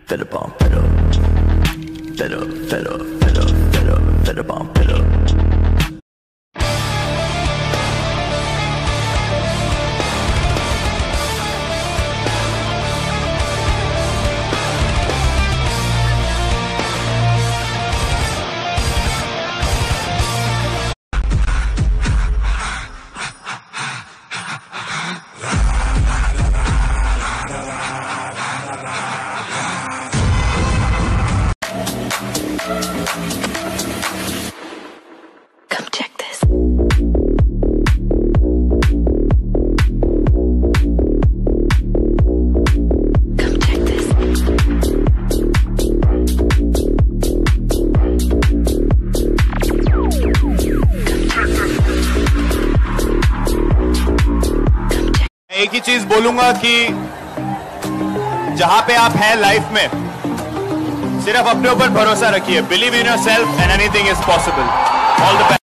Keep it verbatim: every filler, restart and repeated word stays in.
Fed up on fed up. Fed up, fed up, fed up, fed up, fed up on fed up. Come check this. Come check this. एक ही चीज बोलूंगा कि जहां पे आप हैं लाइफ में, सिर्फ अपने ऊपर भरोसा रखिए. Believe in yourself and anything is possible. All the best.